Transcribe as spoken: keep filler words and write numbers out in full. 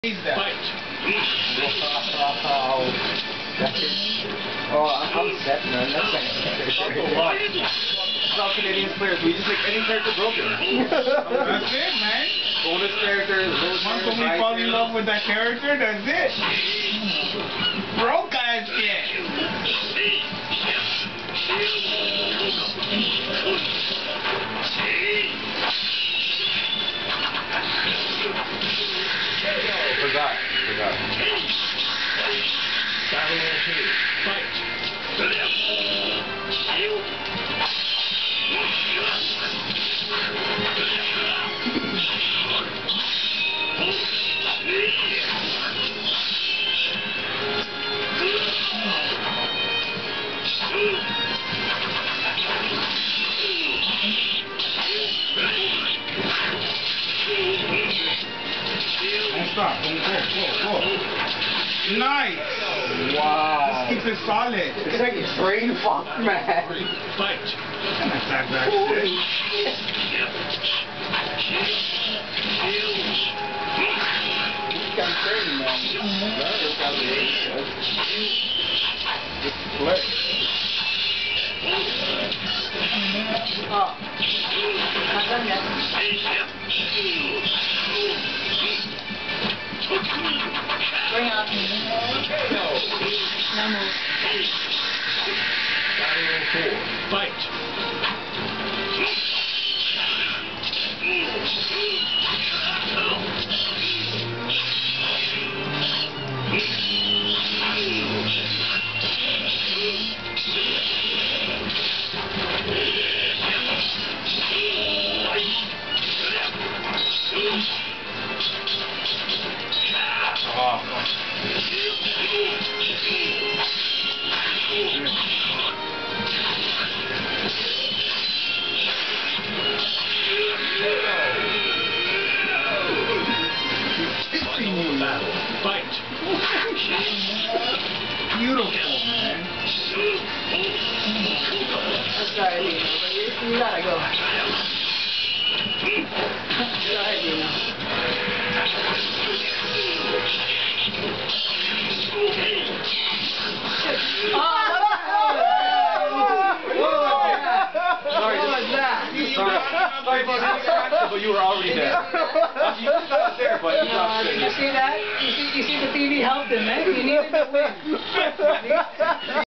Fight. Wow. Oh, I'm set, man. That's like A lot. How Canadian players, we just make any character broken. That's it, man. Bonus characters, bonus Once characters, we high fall in characters. love with that character, that's it. Broke ass shit. Forgot, forgot. Fight. Don't stop. Don't go. Go. Go. Nice. Wow. Just keep it solid. It's like a brain fuck, man. Fight. Attack that shit. Kind of crazy, man. That's how it is. Just play. Oh. Not done yet. Bring up. Now move. Fight. Fight. Beautiful, man. I'm sorry, Dino, but you, you gotta go. Sorry, Dino. Sorry, What was that? Sorry, sorry about the distraction, but you were already there. You just got there, but you Uh, got did you see that? You see, you see the T V helped him, man. He needed to win.